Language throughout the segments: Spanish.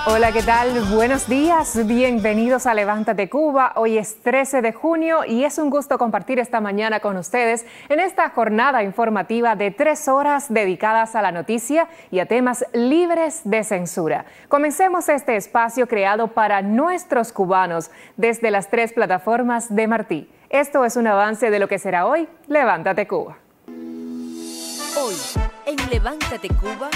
Hola, ¿qué tal? Buenos días, bienvenidos a Levántate Cuba. Hoy es 13 de junio y es un gusto compartir esta mañana con ustedes en esta jornada informativa de 3 horas dedicadas a la noticia y a temas libres de censura. Comencemos este espacio creado para nuestros cubanos desde las 3 plataformas de Martí. Esto es un avance de lo que será hoy Levántate Cuba. Hoy, en Levántate Cuba,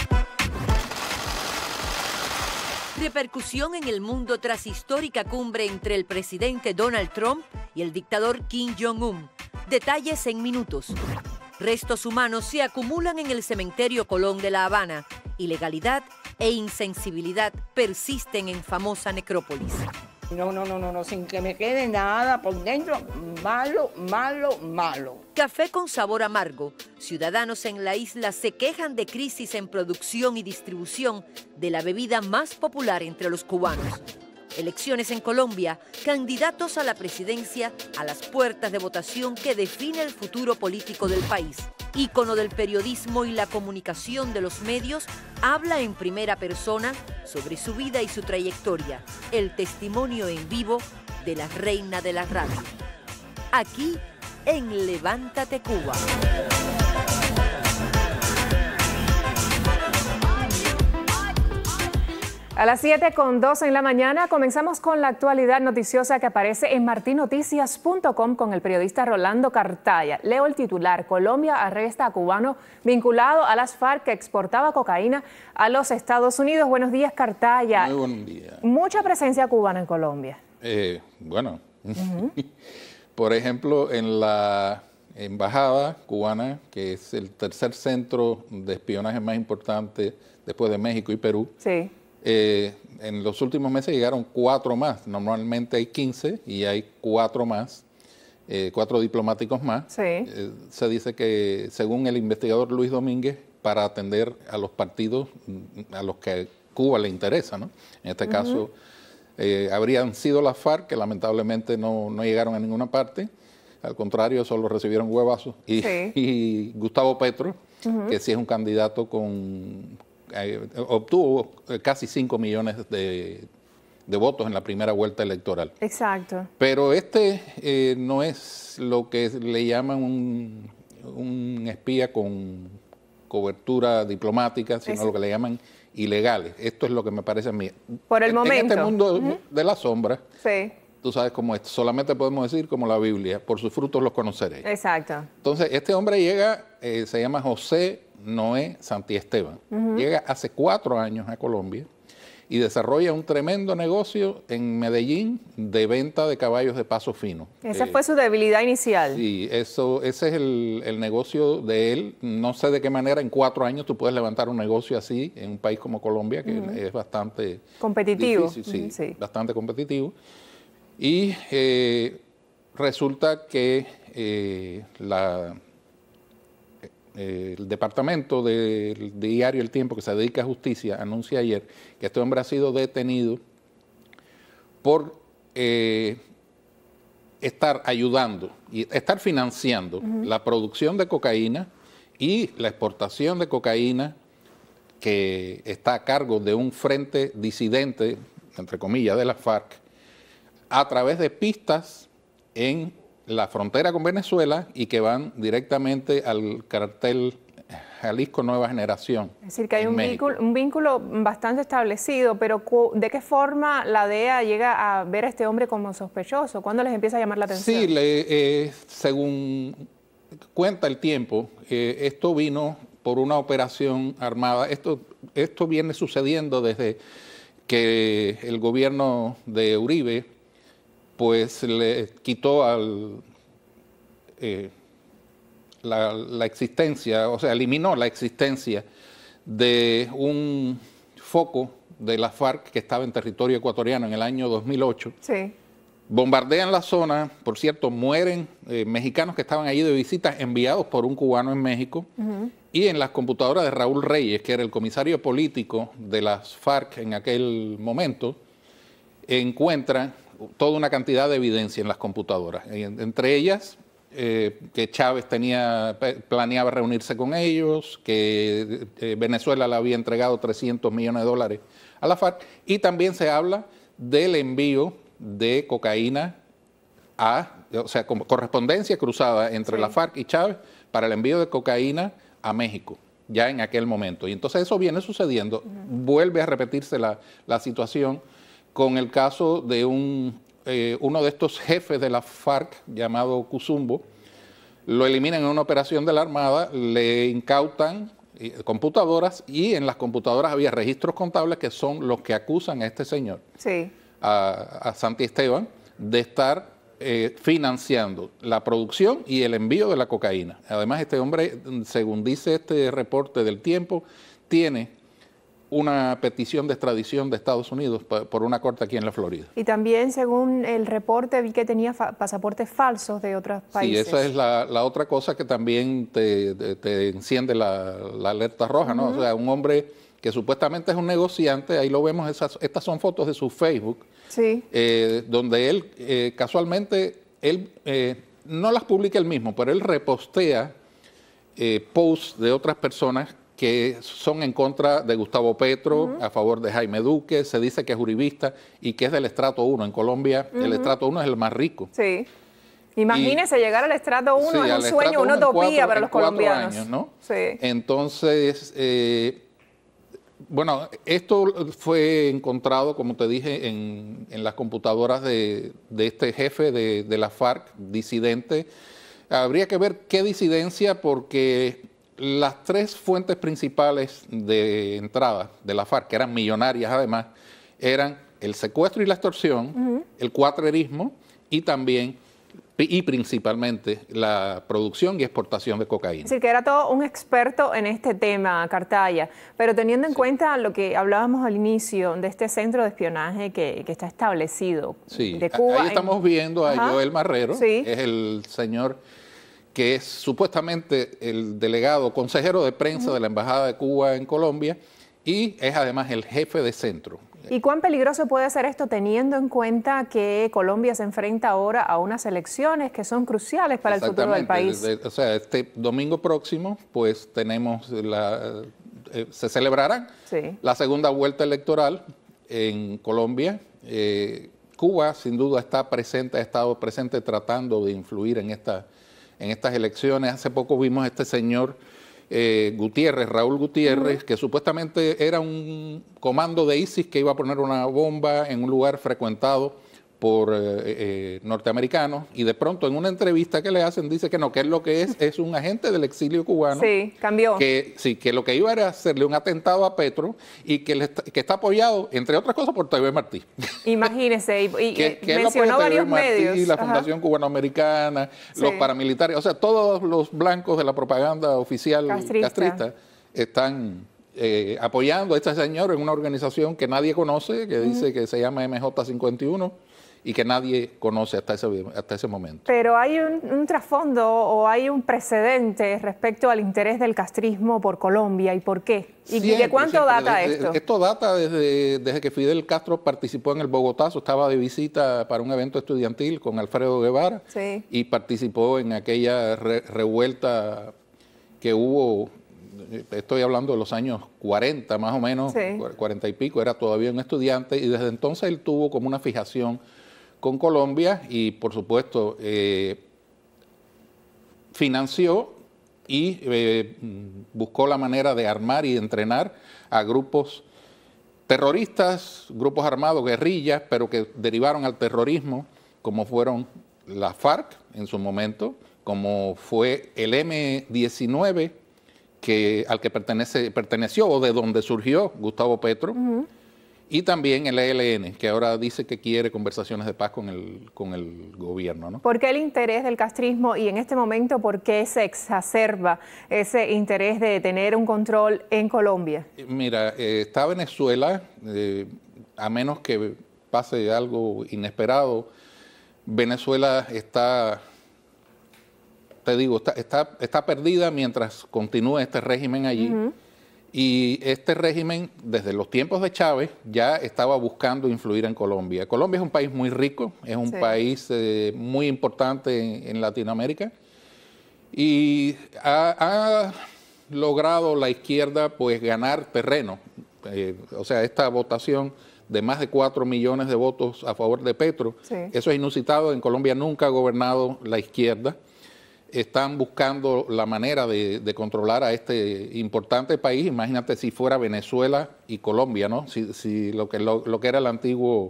repercusión en el mundo tras histórica cumbre entre el presidente Donald Trump y el dictador Kim Jong-un. Detalles en minutos. Restos humanos se acumulan en el cementerio Colón de La Habana. Ilegalidad e insensibilidad persisten en famosa necrópolis. No, sin que me quede nada por dentro, malo. Café con sabor amargo. Ciudadanos en la isla se quejan de crisis en producción y distribución de la bebida más popular entre los cubanos. Elecciones en Colombia, candidatos a la presidencia a las puertas de votación que define el futuro político del país. Ícono del periodismo y la comunicación de los medios, habla en primera persona sobre su vida y su trayectoria, el testimonio en vivo de la reina de la radio. Aquí en Levántate Cuba. A las 7:02 en la mañana comenzamos con la actualidad noticiosa que aparece en martinoticias.com con el periodista Rolando Cartaya. Leo el titular: Colombia arresta a cubano vinculado a las FARC que exportaba cocaína a los Estados Unidos. Buenos días, Cartaya. Muy buen día. Mucha presencia cubana en Colombia. Por ejemplo, en la embajada cubana, que es el tercer centro de espionaje más importante después de México y Perú. Sí. En los últimos meses llegaron 4 más. Normalmente hay 15 y hay 4 más, 4 diplomáticos más. Sí. Se dice que, según el investigador Luis Domínguez, para atender a los partidos a los que Cuba le interesa, ¿no? En este caso, habrían sido las FARC, que lamentablemente no llegaron a ninguna parte. Al contrario, solo recibieron huevazos. Y Gustavo Petro, que sí es un candidato obtuvo casi 5 millones de votos en la primera vuelta electoral. Exacto. Pero no es lo que le llaman un espía con cobertura diplomática, sino lo que le llaman ilegales. Esto es lo que me parece a mí. Por el momento. En este mundo de la sombra, sí, tú sabes cómo es. Solamente podemos decir como la Biblia: por sus frutos los conoceréis. Exacto. Entonces, este hombre llega, se llama José Noé Santiesteban. Llega hace 4 años a Colombia y desarrolla un tremendo negocio en Medellín de venta de caballos de paso fino. Esa fue su debilidad inicial. Sí, ese es el negocio de él. No sé de qué manera en 4 años tú puedes levantar un negocio así en un país como Colombia, que es bastante competitivo. Difícil, sí, bastante competitivo. Y resulta que el departamento del diario El Tiempo, que se dedica a justicia, anuncia ayer que este hombre ha sido detenido por estar ayudando y estar financiando la producción de cocaína y la exportación de cocaína, que está a cargo de un frente disidente, entre comillas, de la FARC, a través de pistas en la frontera con Venezuela y que van directamente al cartel Jalisco Nueva Generación. Es decir, que hay un vínculo bastante establecido, pero ¿de qué forma la DEA llega a ver a este hombre como sospechoso? ¿Cuándo les empieza a llamar la atención? Sí, según cuenta El Tiempo, esto vino por una operación armada. Esto viene sucediendo desde que el gobierno de Uribe pues le quitó la existencia, o sea, eliminó la existencia de un foco de la FARC que estaba en territorio ecuatoriano en el año 2008. Sí. Bombardean la zona, por cierto, mueren mexicanos que estaban allí de visita, enviados por un cubano en México, y en las computadoras de Raúl Reyes, que era el comisario político de las FARC en aquel momento, encuentran toda una cantidad de evidencia en las computadoras, entre ellas que Chávez planeaba reunirse con ellos, que Venezuela le había entregado $300 millones a la FARC, y también se habla del envío de cocaína o sea, como correspondencia cruzada entre la FARC y Chávez para el envío de cocaína a México, ya en aquel momento. Y entonces eso viene sucediendo, vuelve a repetirse la situación con el caso de uno de estos jefes de la FARC, llamado Cuzumbo. Lo eliminan en una operación de la Armada, le incautan computadoras, y en las computadoras había registros contables que son los que acusan a este señor, a Santi Esteban, de estar financiando la producción y el envío de la cocaína. Además, este hombre, según dice este reporte del Tiempo, tiene una petición de extradición de Estados Unidos por una corte aquí en la Florida. Y también, según el reporte, vi que tenía pasaportes falsos de otros países. Sí, esa es la otra cosa que también te enciende la alerta roja, ¿no? O sea, un hombre que supuestamente es un negociante, ahí lo vemos, estas son fotos de su Facebook, donde él, casualmente, él no las publica él mismo, pero él repostea posts de otras personas que son en contra de Gustavo Petro, a favor de Jaime Duque. Se dice que es uribista y que es del estrato 1. En Colombia, el estrato 1 es el más rico. Sí. Imagínese llegar al estrato 1, es un sueño, una utopía para los colombianos. Años, ¿no? Sí. Entonces, bueno, esto fue encontrado, como te dije, en las computadoras de este jefe de la FARC, disidente. Habría que ver qué disidencia, porque las tres fuentes principales de entrada de la FARC, que eran millonarias además, eran el secuestro y la extorsión, el cuatrerismo y también y principalmente la producción y exportación de cocaína. Es decir, que era todo un experto en este tema, Cartaya, pero teniendo en cuenta lo que hablábamos al inicio de este centro de espionaje que está establecido de Cuba. Ahí estamos viendo a Joel Marrero, es el señor que es supuestamente el delegado, consejero de prensa de la Embajada de Cuba en Colombia, y es además el jefe de centro. ¿Y cuán peligroso puede ser esto teniendo en cuenta que Colombia se enfrenta ahora a unas elecciones que son cruciales para el futuro del país? O sea, este domingo próximo, pues tenemos se celebrará la segunda vuelta electoral en Colombia. Cuba, sin duda, ha estado presente tratando de influir en estas elecciones. Hace poco vimos a este señor Raúl Gutiérrez, que supuestamente era un comando de ISIS que iba a poner una bomba en un lugar frecuentado por norteamericanos, y de pronto en una entrevista que le hacen dice que no, que es lo que es un agente del exilio cubano. Sí, cambió. Que lo que iba era hacerle un atentado a Petro y que está apoyado, entre otras cosas, por TV Martí. Imagínese, y que mencionó varios medios. Y la Fundación Cubanoamericana, los paramilitares, o sea, todos los blancos de la propaganda oficial castrista están apoyando a este señor en una organización que nadie conoce, que dice que se llama MJ51, y que nadie conoce hasta ese momento. Pero hay un trasfondo o hay un precedente respecto al interés del castrismo por Colombia, ¿y por qué? ¿Y de cuánto data esto? Esto data desde que Fidel Castro participó en el Bogotazo, estaba de visita para un evento estudiantil con Alfredo Guevara, y participó en aquella revuelta que hubo. Estoy hablando de los años 40 más o menos, 40 y pico, era todavía un estudiante, y desde entonces él tuvo como una fijación con Colombia y, por supuesto, financió y buscó la manera de armar y entrenar a grupos terroristas, grupos armados, guerrillas, pero que derivaron al terrorismo, como fueron la FARC en su momento, como fue el M-19, al que perteneció o de donde surgió Gustavo Petro, y también el ELN, que ahora dice que quiere conversaciones de paz con el gobierno, ¿no? ¿Por qué el interés del castrismo y en este momento por qué se exacerba ese interés de tener un control en Colombia? Mira, está Venezuela, a menos que pase algo inesperado, Venezuela está perdida mientras continúe este régimen allí. Y este régimen, desde los tiempos de Chávez, ya estaba buscando influir en Colombia. Colombia es un país muy rico, es un país muy importante en Latinoamérica, y ha logrado la izquierda pues ganar terreno. o sea, esta votación de más de 4 millones de votos a favor de Petro. Sí. Eso es inusitado. En Colombia nunca ha gobernado la izquierda. Están buscando la manera de controlar a este importante país. Imagínate si fuera Venezuela y Colombia, ¿no? Si lo que era el antiguo,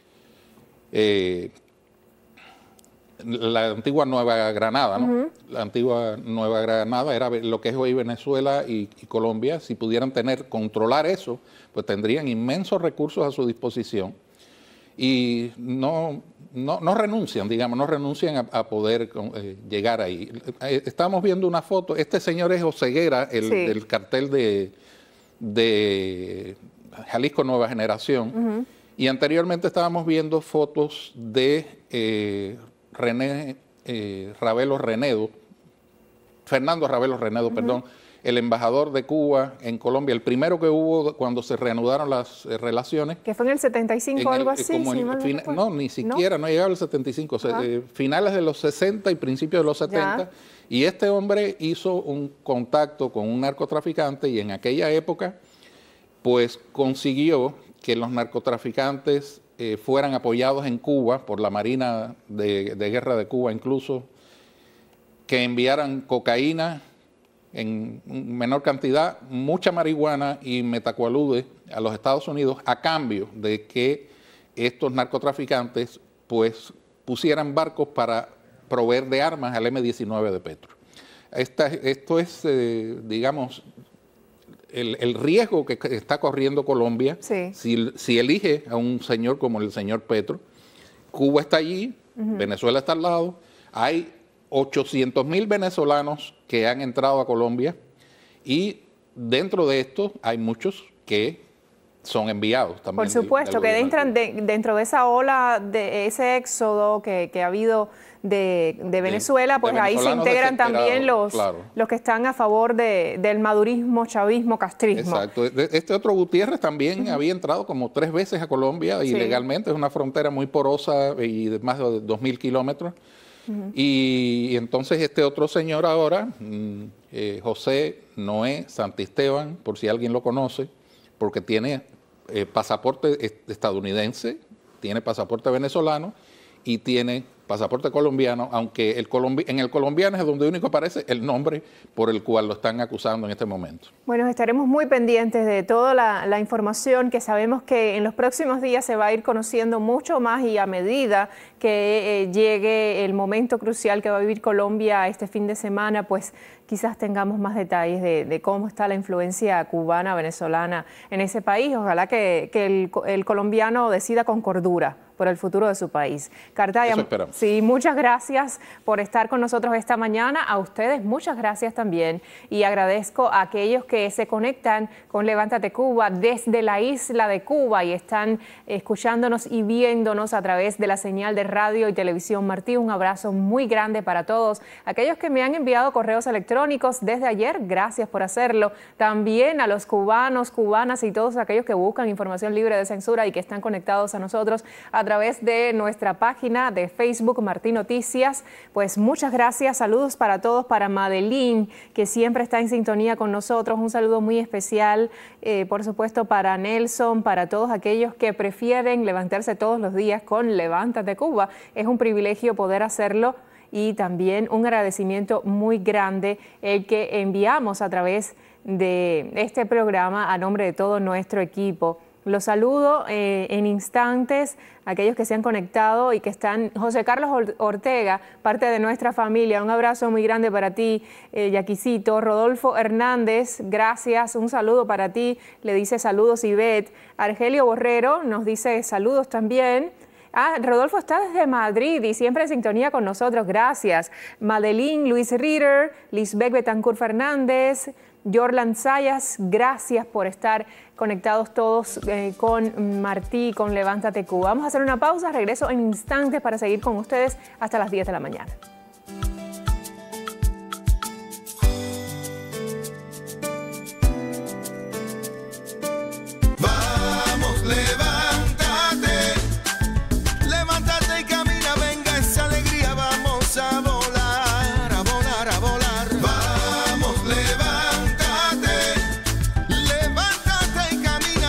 la antigua Nueva Granada, ¿no? La antigua Nueva Granada era lo que es hoy Venezuela y Colombia. Si pudieran controlar eso, pues tendrían inmensos recursos a su disposición y no renuncian, digamos, no renuncian a poder llegar ahí. Estamos viendo una foto, este señor es Oseguera, del cartel de Jalisco Nueva Generación, y anteriormente estábamos viendo fotos de Fernando Ravelo Renedo, perdón, el embajador de Cuba en Colombia, el primero que hubo cuando se reanudaron las relaciones. Que fue en el 75 o algo así. No, ni siquiera, no llegaba al 75, finales de los 60 y principios de los 70. Ya. Y este hombre hizo un contacto con un narcotraficante y en aquella época, pues consiguió que los narcotraficantes fueran apoyados en Cuba por la Marina de Guerra de Cuba, incluso, que enviaran cocaína en menor cantidad, mucha marihuana y metacualude a los Estados Unidos a cambio de que estos narcotraficantes pues pusieran barcos para proveer de armas al M-19 de Petro. Esto es, digamos, el riesgo que está corriendo Colombia. Sí. Si elige a un señor como el señor Petro. Cuba está allí, Venezuela está al lado, hay 800,000 venezolanos que han entrado a Colombia y dentro de esto hay muchos que son enviados también. Por supuesto, que entran dentro de esa ola, de ese éxodo que ha habido de Venezuela, pues ahí se integran también los que están a favor del madurismo, chavismo, castrismo. Exacto. Este otro Gutiérrez también había entrado como 3 veces a Colombia ilegalmente, es una frontera muy porosa y de más de 2,000 kilómetros. Y entonces este otro señor ahora, José Noé Santisteban, por si alguien lo conoce, porque tiene pasaporte estadounidense, tiene pasaporte venezolano y tiene pasaporte colombiano, aunque en el colombiano es donde único aparece el nombre por el cual lo están acusando en este momento. Bueno, estaremos muy pendientes de toda la información que sabemos que en los próximos días se va a ir conociendo mucho más y a medida que llegue el momento crucial que va a vivir Colombia este fin de semana, pues quizás tengamos más detalles de cómo está la influencia cubana, venezolana en ese país. Ojalá que el colombiano decida con cordura por el futuro de su país. Cartaya, sí, muchas gracias por estar con nosotros esta mañana. A ustedes muchas gracias también y agradezco a aquellos que se conectan con Levántate Cuba desde la isla de Cuba y están escuchándonos y viéndonos a través de la señal de radio y televisión Martí. Un abrazo muy grande para todos. Aquellos que me han enviado correos electrónicos desde ayer, gracias por hacerlo. También a los cubanos, cubanas y todos aquellos que buscan información libre de censura y que están conectados a nosotros a través de nuestra página de Facebook Martí Noticias. Pues muchas gracias, saludos para todos, para Madeline, que siempre está en sintonía con nosotros, un saludo muy especial, por supuesto para Nelson, para todos aquellos que prefieren levantarse todos los días con Levántate Cuba. Es un privilegio poder hacerlo y también un agradecimiento muy grande el que enviamos a través de este programa a nombre de todo nuestro equipo. Los saludo en instantes, aquellos que se han conectado y que están. José Carlos Ortega, parte de nuestra familia, un abrazo muy grande para ti, Yaquisito. Rodolfo Hernández, gracias, un saludo para ti, le dice saludos Ivette. Argelio Borrero nos dice saludos también. Rodolfo está desde Madrid y siempre en sintonía con nosotros, gracias. Madeline, Luis Ritter, Lisbeth Betancourt Fernández, Jorlan Sayas, gracias por estar conectados todos con Martí, con Levántate Cuba. Vamos a hacer una pausa, regreso en instantes para seguir con ustedes hasta las 10 de la mañana. Vamos, levántate, levántate y camina, venga esa alegría, vamos a volar, a volar, a volar. Vamos, levántate y camina,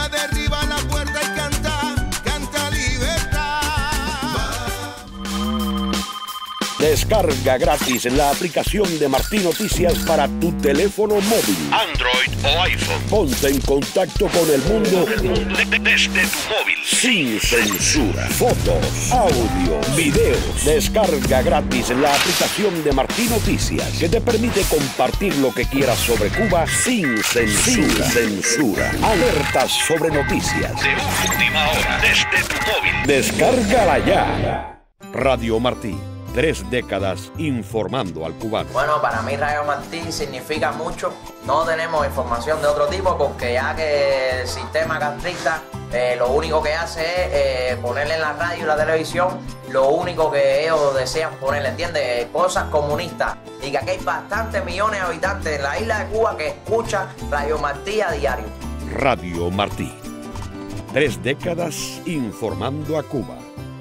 Descarga gratis la aplicación de Martí Noticias para tu teléfono móvil, Android o iPhone. Ponte en contacto con el mundo desde tu móvil, sin censura. Fotos, audio, videos. Descarga gratis la aplicación de Martí Noticias, que te permite compartir lo que quieras sobre Cuba sin censura. Alertas sobre noticias de última hora desde tu móvil. Descárgala ya. Radio Martí, 3 décadas informando al cubano. Bueno, para mí Radio Martí significa mucho. No tenemos información de otro tipo porque ya que el sistema castrista lo único que hace es ponerle en la radio y la televisión lo único que ellos desean ponerle, ¿entiendes? Cosas comunistas. Y que aquí hay bastantes millones de habitantes en la isla de Cuba que escuchan Radio Martí a diario. Radio Martí, 3 décadas informando a Cuba.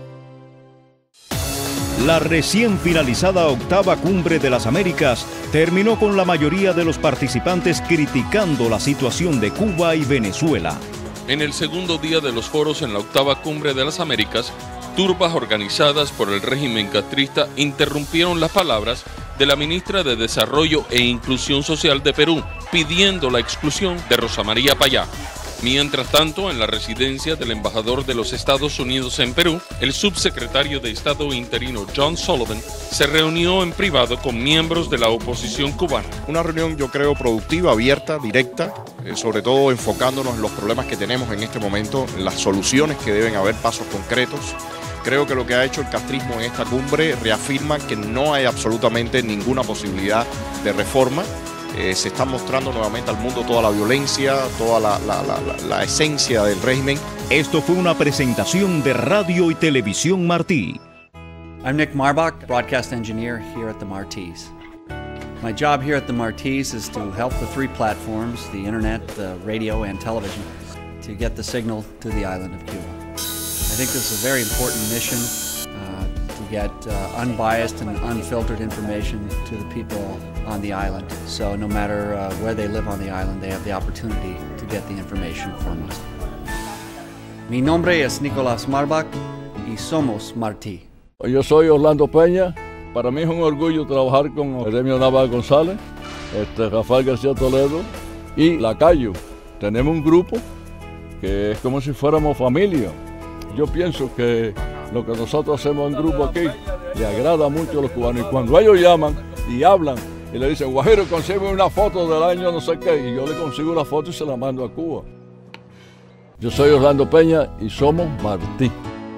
La recién finalizada octava Cumbre de las Américas terminó con la mayoría de los participantes criticando la situación de Cuba y Venezuela. En el segundo día de los foros en la octava Cumbre de las Américas, turbas organizadas por el régimen castrista interrumpieron las palabras de la ministra de Desarrollo e Inclusión Social de Perú, pidiendo la exclusión de Rosa María Payá. Mientras tanto, en la residencia del embajador de los Estados Unidos en Perú, el subsecretario de Estado interino John Sullivan se reunió en privado con miembros de la oposición cubana. Una reunión, yo creo, productiva, abierta, directa, sobre todo enfocándonos en los problemas que tenemos en este momento, en las soluciones que deben haber, pasos concretos. Creo que lo que ha hecho el castrismo en esta cumbre reafirma que no hay absolutamente ninguna posibilidad de reforma. Se está mostrando nuevamente al mundo toda la violencia, toda la esencia del régimen. Esto fue una presentación de Radio y Televisión Martí. I'm Nick Marbach, broadcast engineer here at the Martis. My job here at the Martis is to help the 3 platforms, the internet, the radio, and television, to get the signal to the island of Cuba. I think this is a very important mission to get unbiased and unfiltered information to the people on the island. So no matter where they live on the island, they have the opportunity to get the information from us. Mi nombre es Nicolás Marbach y somos Martí. Yo soy Orlando Peña. Para mí es un orgullo trabajar con Jeremio Navas González, Rafael García Toledo y Lacayo. Tenemos un grupo que es como si fuéramos familia. Yo pienso que lo que nosotros hacemos en grupo aquí le agrada mucho a los cubanos. Y cuando ellos llaman y hablan y le dicen, Guajiro, consigue una foto del año no sé qué, y yo le consigo la foto y se la mando a Cuba. Yo soy Orlando Peña y somos Martí.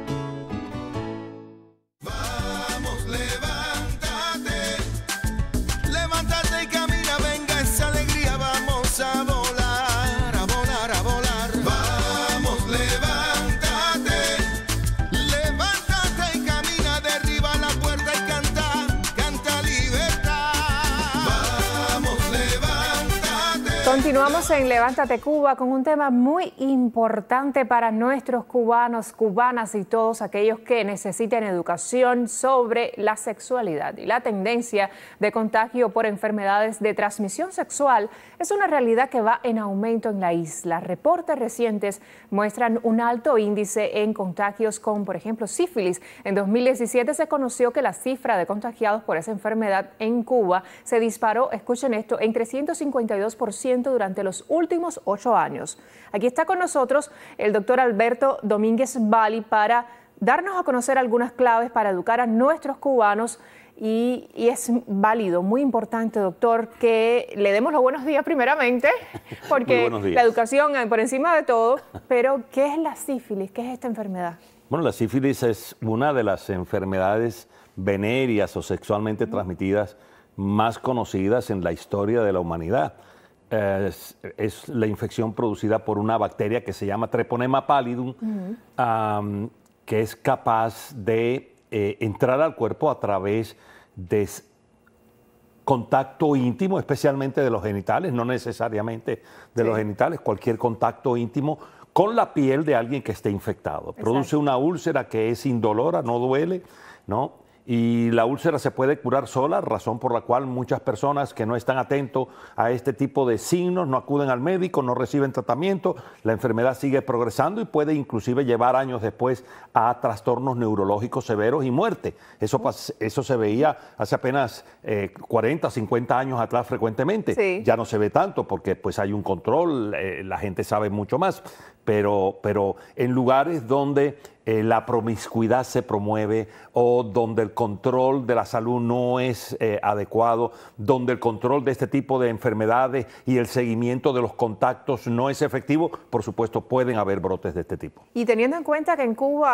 Levántate y camina, venga esa alegría, vamos a volar, a volar, a volar. Vamos, levántate y camina, derriba la puerta y canta libertad. Vamos, levántate. Continuamos en Levántate Cuba con un tema muy importante para nuestros cubanos, cubanas y todos aquellos que necesiten educación sobre la sexualidad. Y la tendencia de contagio por enfermedades de transmisión sexual es una realidad que va en aumento en la isla. Reportes recientes muestran un alto índice en contagios con, por ejemplo, sífilis. En 2017 se conoció que la cifra de contagiados por esa enfermedad en Cuba se disparó, escuchen esto, en 352% durante los últimos 8 años. Aquí está con nosotros el doctor Alberto Domínguez Bali para darnos a conocer algunas claves para educar a nuestros cubanos y es válido, muy importante, doctor, que le demos los buenos días primeramente, porque la educación por encima de todo, pero ¿qué es la sífilis? ¿Qué es esta enfermedad? Bueno, la sífilis es una de las enfermedades venéreas o sexualmente transmitidas más conocidas en la historia de la humanidad. Es la infección producida por una bacteria que se llama Treponema pallidum, que es capaz de entrar al cuerpo a través de contacto íntimo, especialmente de los genitales, no necesariamente de los genitales, cualquier contacto íntimo con la piel de alguien que esté infectado. Produce una úlcera que es indolora, no duele, ¿no? Y la úlcera se puede curar sola, razón por la cual muchas personas que no están atentos a este tipo de signos no acuden al médico, no reciben tratamiento, la enfermedad sigue progresando y puede inclusive llevar años después a trastornos neurológicos severos y muerte. Eso se veía hace apenas 40, 50 años atrás frecuentemente. Sí. Ya no se ve tanto porque pues hay un control, la gente sabe mucho más, pero en lugares donde la promiscuidad se promueve o donde el control de la salud no es adecuado, donde el control de este tipo de enfermedades y el seguimiento de los contactos no es efectivo, por supuesto pueden haber brotes de este tipo. Y teniendo en cuenta que en Cuba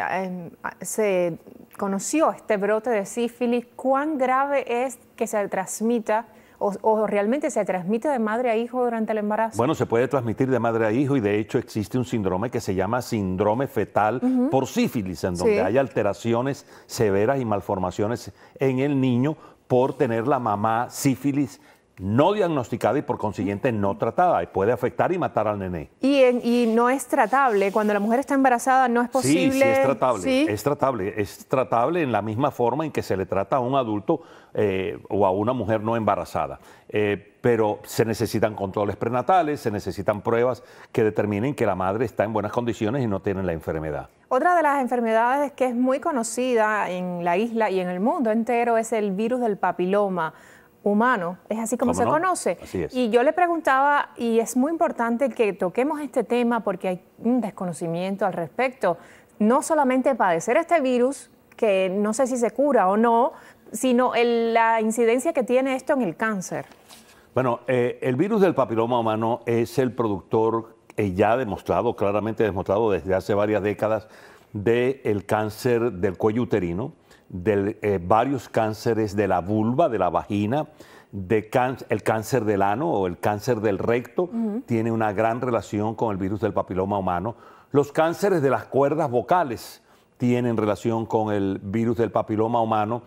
se conoció este brote de sífilis, ¿cuán grave es que se transmita o realmente se transmite de madre a hijo durante el embarazo? Bueno, se puede transmitir de madre a hijo y de hecho existe un síndrome que se llama síndrome fetal por sífilis, en donde hay alteraciones severas y malformaciones en el niño por tener la mamá sífilis no diagnosticada y por consiguiente no tratada, y puede afectar y matar al nené. Y no es tratable, cuando la mujer está embarazada no es posible. Sí, es tratable, ¿Sí? es tratable en la misma forma en que se le trata a un adulto o a una mujer no embarazada. Pero se necesitan controles prenatales, se necesitan pruebas que determinen que la madre está en buenas condiciones y no tiene la enfermedad. Otra de las enfermedades que es muy conocida en la isla y en el mundo entero es el virus del papiloma humano, es así como se conoce. Así es. Y yo le preguntaba, y es muy importante que toquemos este tema porque hay un desconocimiento al respecto, no solamente padecer este virus, que no sé si se cura o no, sino la incidencia que tiene esto en el cáncer. Bueno, el virus del papiloma humano es el productor ya demostrado, claramente demostrado desde hace varias décadas, del cáncer del cuello uterino, de varios cánceres de la vulva, de la vagina, el cáncer del ano o el cáncer del recto, tiene una gran relación con el virus del papiloma humano. Los cánceres de las cuerdas vocales tienen relación con el virus del papiloma humano.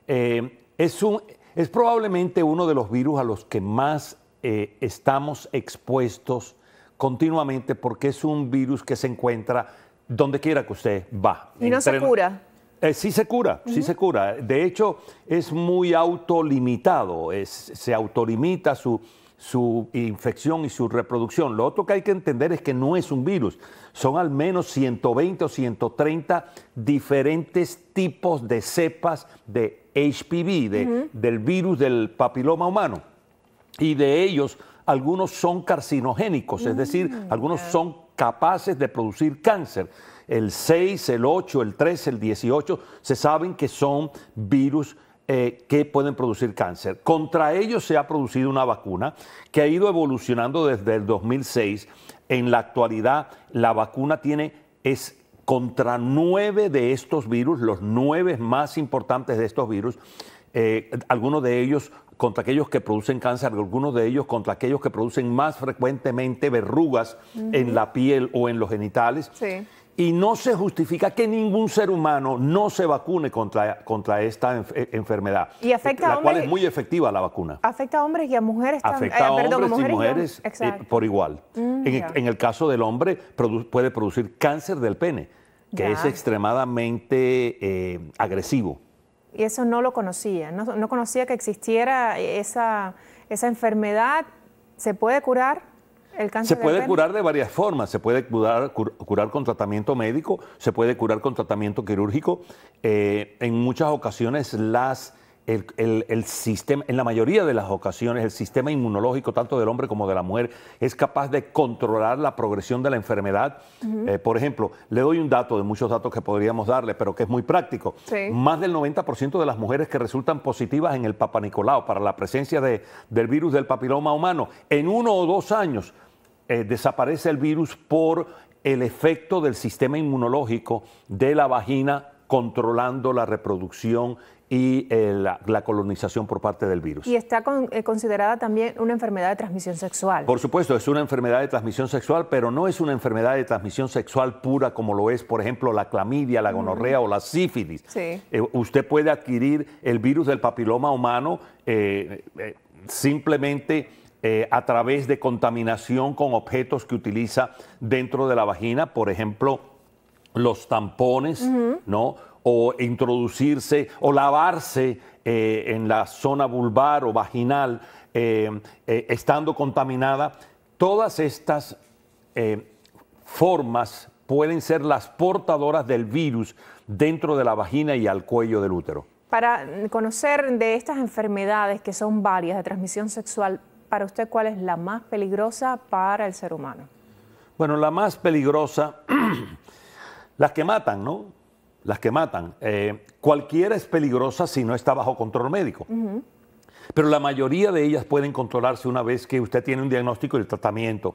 Es probablemente uno de los virus a los que más estamos expuestos continuamente porque es un virus que se encuentra donde quiera que usted va. ¿Y no se cura? Sí se cura, sí se cura. De hecho, es muy autolimitado, se autolimita su infección y su reproducción. Lo otro que hay que entender es que no es un virus, son al menos 120 o 130 diferentes tipos de cepas de HPV, del virus del papiloma humano. Y de ellos, algunos son carcinogénicos, es decir, algunos son capaces de producir cáncer. El 6, el 8, el 13, el 18, se saben que son virus que pueden producir cáncer. Contra ellos se ha producido una vacuna que ha ido evolucionando desde el 2006. En la actualidad, la vacuna es contra 9 de estos virus, los 9 más importantes de estos virus, algunos de ellos contra aquellos que producen cáncer, algunos de ellos contra aquellos que producen más frecuentemente verrugas en la piel o en los genitales. Sí. Y no se justifica que ningún ser humano no se vacune contra esta enfermedad, y afecta la a cual hombres, es muy efectiva la vacuna. Afecta a hombres y a mujeres también. Afecta a hombres y mujeres por igual. Ya. En el caso del hombre puede producir cáncer del pene, que es extremadamente agresivo. Y eso no lo conocía, no conocía que existiera esa enfermedad. ¿Se puede curar el cáncer Se puede del pene? curar de varias formas. Se puede curar con tratamiento médico, se puede curar con tratamiento quirúrgico. En muchas ocasiones el sistema, en la mayoría de las ocasiones, el sistema inmunológico, tanto del hombre como de la mujer, es capaz de controlar la progresión de la enfermedad. Por ejemplo, le doy un dato de muchos datos que podríamos darle, pero que es muy práctico. Sí. Más del 90% de las mujeres que resultan positivas en el Papa Nicolau para la presencia del virus del papiloma humano, en 1 o 2 años desaparece el virus por el efecto del sistema inmunológico de la vagina controlando la reproducción y la colonización por parte del virus. Y está considerada también una enfermedad de transmisión sexual. Por supuesto, es una enfermedad de transmisión sexual, pero no es una enfermedad de transmisión sexual pura como lo es, por ejemplo, la clamidia, la gonorrea o la sífilis. Sí. Usted puede adquirir el virus del papiloma humano simplemente a través de contaminación con objetos que utiliza dentro de la vagina, por ejemplo, los tampones, ¿no? o introducirse o lavarse en la zona vulvar o vaginal estando contaminada. Todas estas formas pueden ser las portadoras del virus dentro de la vagina y al cuello del útero. Para conocer de estas enfermedades que son varias de transmisión sexual, para usted, ¿cuál es la más peligrosa para el ser humano? Bueno, la más peligrosa, las que matan, ¿no? Las que matan. Cualquiera es peligrosa si no está bajo control médico. Pero la mayoría de ellas pueden controlarse una vez que usted tiene un diagnóstico y el tratamiento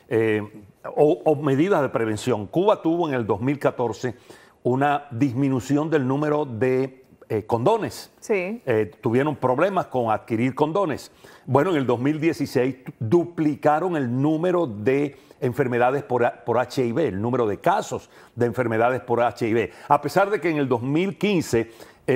o medidas de prevención. Cuba tuvo en el 2014 una disminución del número de condones. Sí. Tuvieron problemas con adquirir condones. Bueno, en el 2016 duplicaron el número de enfermedades por HIV, el número de casos de enfermedades por HIV. A pesar de que en el 2015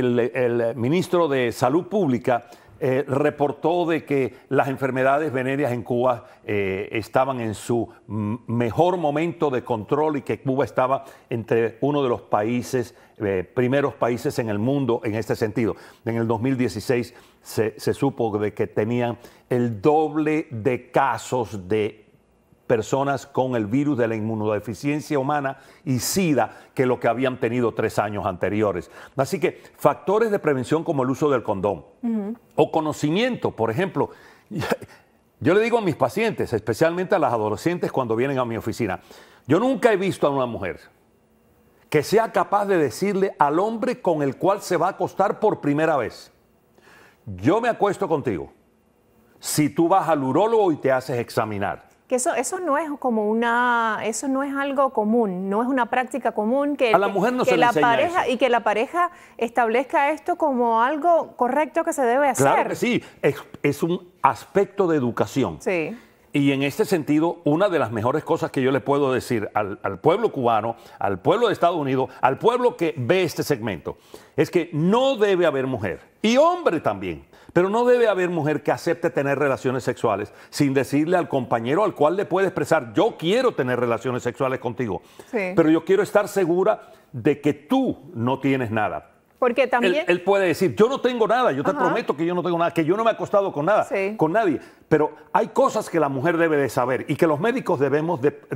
el ministro de Salud Pública reportó de que las enfermedades venéreas en Cuba estaban en su mejor momento de control y que Cuba estaba entre uno de los países, primeros países en el mundo en este sentido. En el 2016 se supo de que tenían el doble de casos de personas con el virus de la inmunodeficiencia humana y SIDA que lo que habían tenido 3 años anteriores. Así que factores de prevención como el uso del condón o conocimiento, por ejemplo, yo le digo a mis pacientes, especialmente a las adolescentes cuando vienen a mi oficina, yo nunca he visto a una mujer que sea capaz de decirle al hombre con el cual se va a acostar por primera vez, yo me acuesto contigo, si tú vas al urólogo y te haces examinar. Que eso no es como eso no es algo común, no es una práctica común que a la mujer no se le enseña pareja eso. Y que la pareja establezca esto como algo correcto que se debe hacer. Claro que sí, es un aspecto de educación. Sí. Y en este sentido, una de las mejores cosas que yo le puedo decir al pueblo cubano, al pueblo de Estados Unidos, al pueblo que ve este segmento, es que no debe haber mujer, y hombre también, pero no debe haber mujer que acepte tener relaciones sexuales sin decirle al compañero al cual le puede expresar, yo quiero tener relaciones sexuales contigo, pero yo quiero estar segura de que tú no tienes nada. Porque también él puede decir, yo no tengo nada, yo te prometo que yo no tengo nada, que yo no me he acostado con nada, con nadie. Pero hay cosas que la mujer debe de saber y que los médicos debemos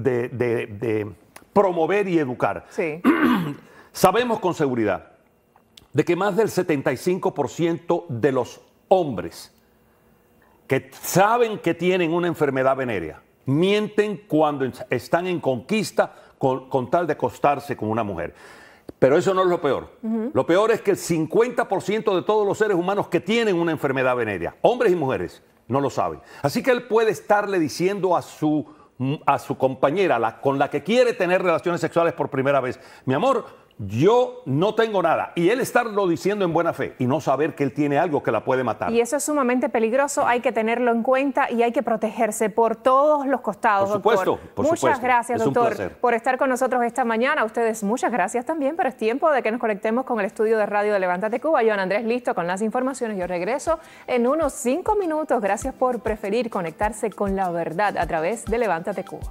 de promover y educar. Sí. Sabemos con seguridad de que más del 75% de los hombres que saben que tienen una enfermedad venérea mienten cuando están en conquista con tal de acostarse con una mujer. Pero eso no es lo peor. Lo peor es que el 50% de todos los seres humanos que tienen una enfermedad venérea, hombres y mujeres, no lo saben. Así que él puede estarle diciendo a su compañera, con la que quiere tener relaciones sexuales por primera vez, mi amor, yo no tengo nada. Y él estarlo diciendo en buena fe y no saber que él tiene algo que la puede matar. Y eso es sumamente peligroso, hay que tenerlo en cuenta y hay que protegerse por todos los costados, por supuesto, doctor. por muchas supuesto. gracias, Es un doctor, placer. por estar con nosotros esta mañana. A ustedes muchas gracias también, pero es tiempo de que nos conectemos con el estudio de radio de Levántate Cuba. Joan Andrés listo con las informaciones. Yo regreso en unos 5 minutos. Gracias por preferir conectarse con la verdad a través de Levántate Cuba.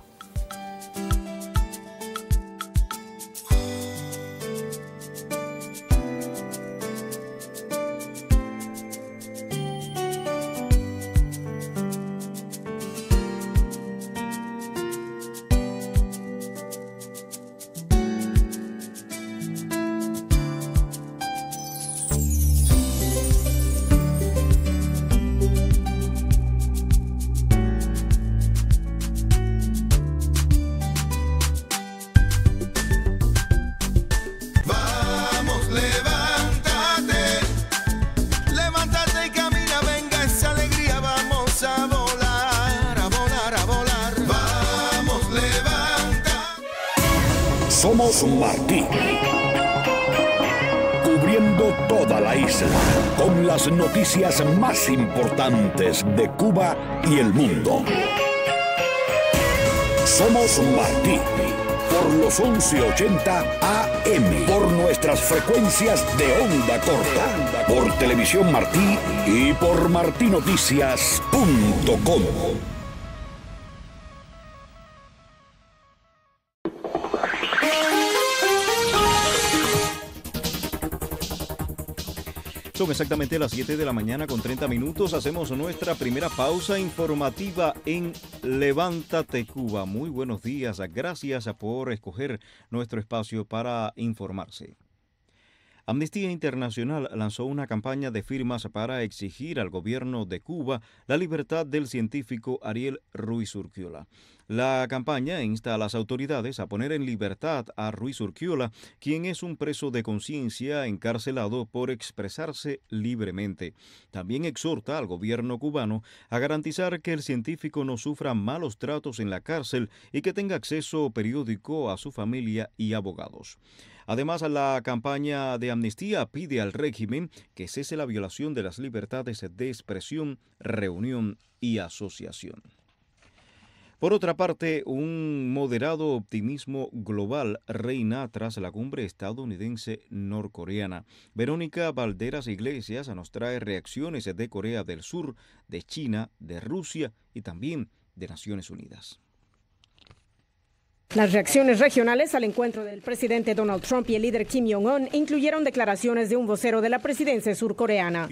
Somos Martí, cubriendo toda la isla con las noticias más importantes de Cuba y el mundo. Somos Martí, por los 1180 AM, por nuestras frecuencias de onda corta, por Televisión Martí y por martinoticias.com. Son exactamente las 7 de la mañana con 30 minutos. Hacemos nuestra primera pausa informativa en Levántate Cuba. Muy buenos días. Gracias por escoger nuestro espacio para informarse. Amnistía Internacional lanzó una campaña de firmas para exigir al gobierno de Cuba la libertad del científico Ariel Ruiz Urquiola. La campaña insta a las autoridades a poner en libertad a Ruiz Urquiola, quien es un preso de conciencia encarcelado por expresarse libremente. También exhorta al gobierno cubano a garantizar que el científico no sufra malos tratos en la cárcel y que tenga acceso periódico a su familia y abogados. Además, la campaña de amnistía pide al régimen que cese la violación de las libertades de expresión, reunión y asociación. Por otra parte, un moderado optimismo global reina tras la cumbre estadounidense-norcoreana. Verónica Valderas Iglesias nos trae reacciones de Corea del Sur, de China, de Rusia y también de Naciones Unidas. Las reacciones regionales al encuentro del presidente Donald Trump y el líder Kim Jong-un incluyeron declaraciones de un vocero de la presidencia surcoreana.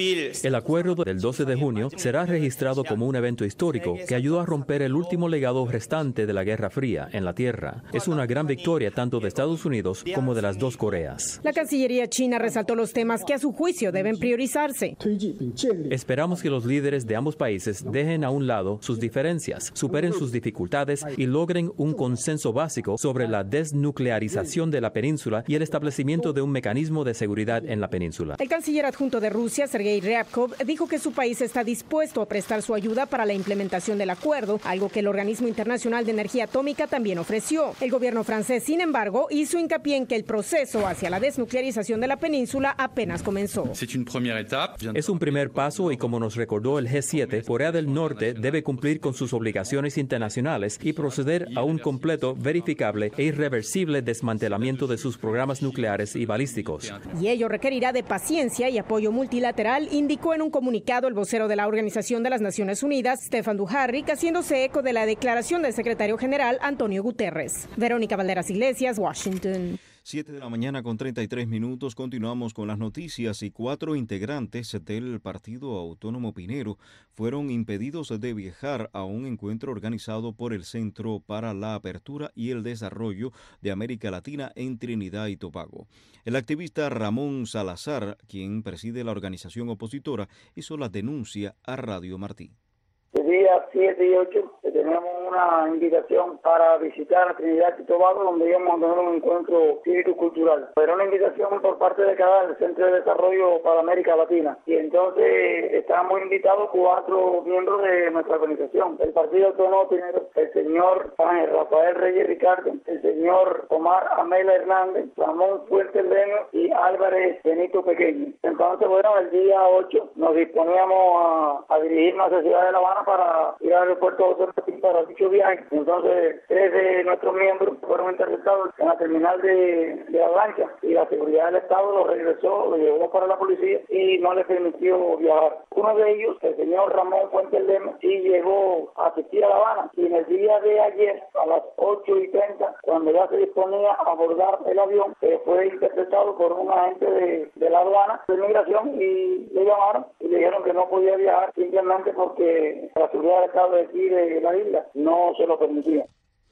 El acuerdo del 12 de junio será registrado como un evento histórico que ayudó a romper el último legado restante de la Guerra Fría en la Tierra. Es una gran victoria tanto de Estados Unidos como de las dos Coreas. La Cancillería china resaltó los temas que a su juicio deben priorizarse. Esperamos que los líderes de ambos países dejen a un lado sus diferencias, superen sus dificultades y logren un consenso básico sobre la desnuclearización de la península y el establecimiento de un mecanismo de seguridad en la península. El canciller adjunto de Rusia, Sergei Ryabkov, dijo que su país está dispuesto a prestar su ayuda para la implementación del acuerdo, algo que el Organismo Internacional de Energía Atómica también ofreció. El gobierno francés, sin embargo, hizo hincapié en que el proceso hacia la desnuclearización de la península apenas comenzó. Es un primer paso y, como nos recordó el G7, Corea del Norte debe cumplir con sus obligaciones internacionales y proceder a un completo, verificable e irreversible desmantelamiento de sus programas nucleares y balísticos. Y ello requerirá de paciencia y apoyo multilateral, indicó en un comunicado el vocero de la Organización de las Naciones Unidas, Stefan Dujarric, haciéndose eco de la declaración del secretario general Antonio Guterres. Verónica Valderas Iglesias, Washington. 7 de la mañana con 33 minutos, continuamos con las noticias y 4 integrantes del Partido Autónomo Pinero fueron impedidos de viajar a un encuentro organizado por el Centro para la Apertura y el Desarrollo de América Latina en Trinidad y Tobago. El activista Ramón Salazar, quien preside la organización opositora, hizo la denuncia a Radio Martí. El día 7 y 8 tenemos una invitación para visitar Trinidad y Tobago, donde íbamos a tener un encuentro cívico-cultural. Era una invitación por parte de CADAL, el Centro de Desarrollo para América Latina. Y entonces estábamos invitados 4 miembros de nuestra organización. El Partido Autónomo Pinero, el señor Rafael Reyes Ricardo, el señor Omar Amela Hernández, Ramón Fuertes Leno y Álvarez Benito Pequeño. Entonces, bueno, el día 8 nos disponíamos a dirigirnos hacia Ciudad de La Habana para ir al aeropuerto para dicho viaje. Entonces 3 de nuestros miembros fueron interceptados en la terminal de la lancha y la seguridad del Estado lo regresó, lo llevó para la policía y no le permitió viajar. Uno de ellos, el señor Ramón Fuentes Lema, sí llegó a asistir a La Habana y en el día de ayer a las 8:30, cuando ya se disponía a abordar el avión, fue interceptado por un agente de la aduana de inmigración y le llamaron y le dijeron que no podía viajar simplemente porque la seguridad del Estado de aquí de la isla no se lo permitía.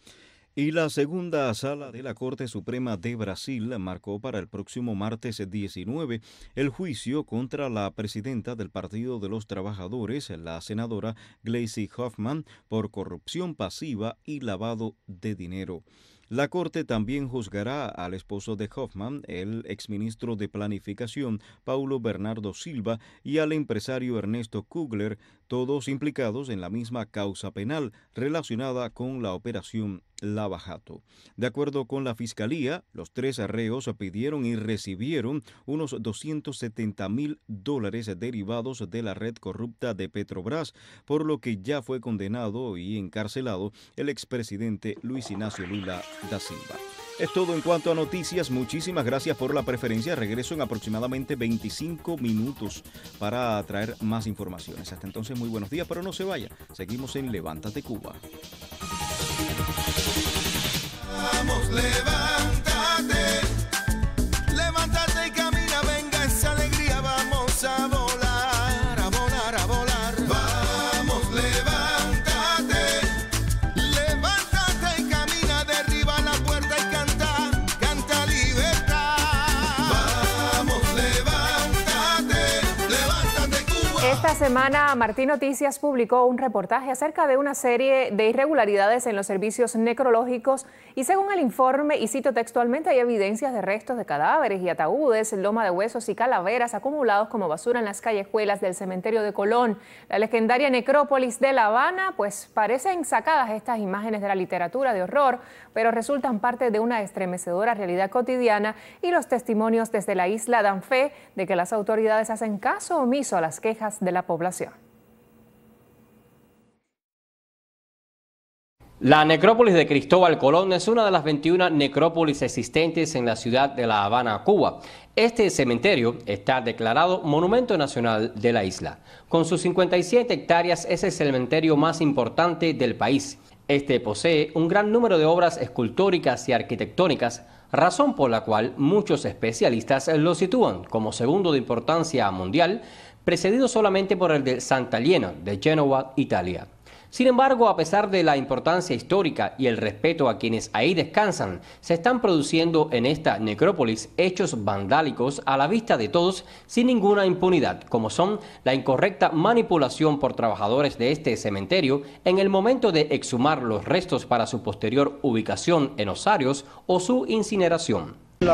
Y la segunda sala de la Corte Suprema de Brasil marcó para el próximo martes 19 el juicio contra la presidenta del Partido de los Trabajadores, la senadora Gleisi Hoffmann, por corrupción pasiva y lavado de dinero. La Corte también juzgará al esposo de Hoffmann, el exministro de Planificación, Paulo Bernardo Silva, y al empresario Ernesto Kugler, todos implicados en la misma causa penal relacionada con la operación Lava Jato. De acuerdo con la Fiscalía, los 3 reos pidieron y recibieron unos $270,000 derivados de la red corrupta de Petrobras, por lo que ya fue condenado y encarcelado el expresidente Luis Ignacio Lula da Silva. Es todo en cuanto a noticias. Muchísimas gracias por la preferencia. Regreso en aproximadamente 25 minutos para traer más informaciones. Hasta entonces, muy buenos días, pero no se vaya. Seguimos en Levántate Cuba. Vamos, levántate, levántate y camina, venga esa alegría, vamos. Esta semana, Martín Noticias publicó un reportaje acerca de una serie de irregularidades en los servicios necrológicos y según el informe, y cito textualmente, hay evidencias de restos de cadáveres y ataúdes, loma de huesos y calaveras acumulados como basura en las callejuelas del cementerio de Colón. La legendaria necrópolis de La Habana, pues parecen sacadas estas imágenes de la literatura de horror, pero resultan parte de una estremecedora realidad cotidiana y los testimonios desde la isla dan fe de que las autoridades hacen caso omiso a las quejas de la población. La necrópolis de Cristóbal Colón es una de las 21 necrópolis existentes en la ciudad de La Habana, Cuba. Este cementerio está declarado Monumento Nacional de la isla. Con sus 57 hectáreas es el cementerio más importante del país. Este posee un gran número de obras escultóricas y arquitectónicas, razón por la cual muchos especialistas lo sitúan como segundo de importancia mundial, precedido solamente por el de Sant'Alieno de Génova, Italia. Sin embargo, a pesar de la importancia histórica y el respeto a quienes ahí descansan, se están produciendo en esta necrópolis hechos vandálicos a la vista de todos sin ninguna impunidad, como son la incorrecta manipulación por trabajadores de este cementerio en el momento de exhumar los restos para su posterior ubicación en osarios o su incineración.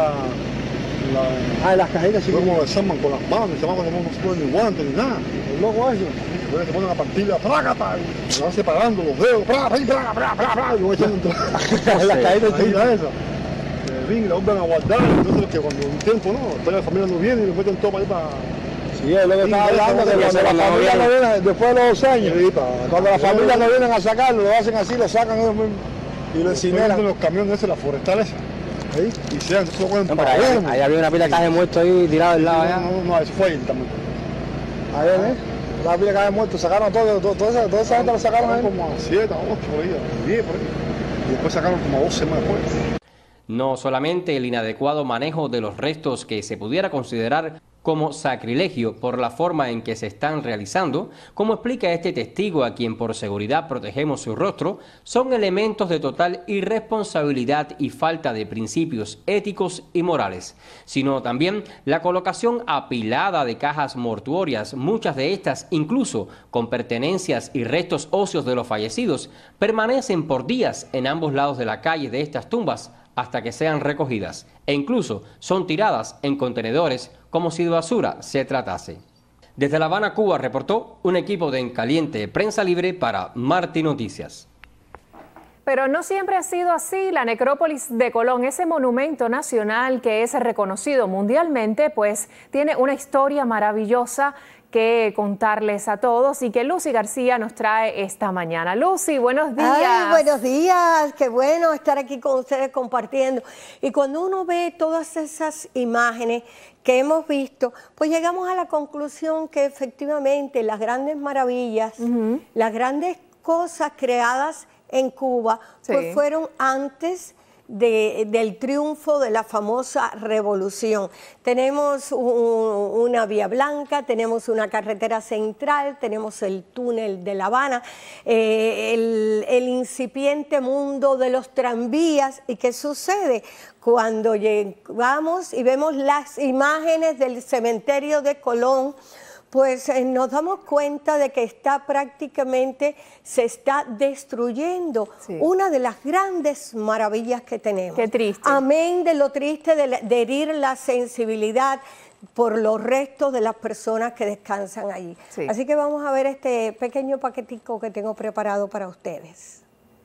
Las cajitas, como desarman con las manos, se van no se ponen ni guantes ni nada. El loco eso. Se ponen a partir de ¡prácata! Y se van separando los dedos, y van echando en las cajitas enseguida esas. Y la vuelven a guardar, entonces que cuando un tiempo, ¿no? Después la familia no viene y lo meten todo para ahí para... Sí, es lo que estaba hablando, que cuando la familia no viene, después de los 2 años, cuando la familia no vienen a sacarlo, lo hacen así, lo sacan ellos mismos y lo incineran. Los camiones esos, las forestales, ahí, y se dan, eso pueden pagar. Ahí había una pila de cajas de muertos ahí tirado al lado allá. No, eso fue ahí también. Ahí ves, la pila de cajas de muertos, sacaron toda esa gente lo sacaron ahí. Como a 7, 8 por ahí, 10 por ahí. Y después sacaron como a 12 más después. No solamente el inadecuado manejo de los restos que se pudiera considerar como sacrilegio por la forma en que se están realizando, como explica este testigo a quien por seguridad protegemos su rostro, son elementos de total irresponsabilidad y falta de principios éticos y morales, sino también la colocación apilada de cajas mortuorias, muchas de estas incluso con pertenencias y restos óseos de los fallecidos, permanecen por días en ambos lados de la calle de estas tumbas hasta que sean recogidas e incluso son tiradas en contenedores como si de basura se tratase. Desde La Habana, Cuba, reportó un equipo de En Caliente Prensa Libre para Martín Noticias. Pero no siempre ha sido así. La necrópolis de Colón, ese monumento nacional que es reconocido mundialmente, pues tiene una historia maravillosa que contarles a todos y que Lucy García nos trae esta mañana. Lucy, buenos días. Ay, buenos días, qué bueno estar aquí con ustedes compartiendo. Y cuando uno ve todas esas imágenes que hemos visto, pues llegamos a la conclusión que efectivamente las grandes maravillas, las grandes cosas creadas en Cuba, pues fueron antes del triunfo de la famosa revolución. Tenemos una Vía Blanca, tenemos una carretera central, tenemos el túnel de La Habana, el incipiente mundo de los tranvías. ¿Y qué sucede? Cuando llegamos y vemos las imágenes del cementerio de Colón, pues nos damos cuenta de que se está destruyendo una de las grandes maravillas que tenemos. Qué triste. Amén de lo triste de herir la sensibilidad por los restos de las personas que descansan allí. Así que vamos a ver este pequeño paquetico que tengo preparado para ustedes.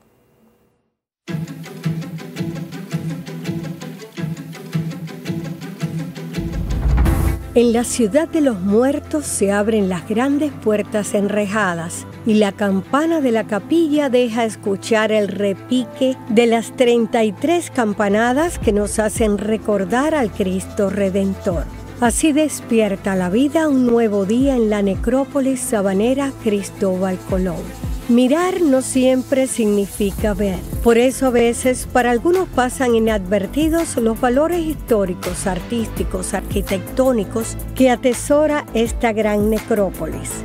En la ciudad de los muertos se abren las grandes puertas enrejadas y la campana de la capilla deja escuchar el repique de las 33 campanadas que nos hacen recordar al Cristo Redentor. Así despierta la vida un nuevo día en la necrópolis sabanera Cristóbal Colón. Mirar no siempre significa ver. Por eso a veces para algunos pasan inadvertidos los valores históricos, artísticos, arquitectónicos que atesora esta gran necrópolis.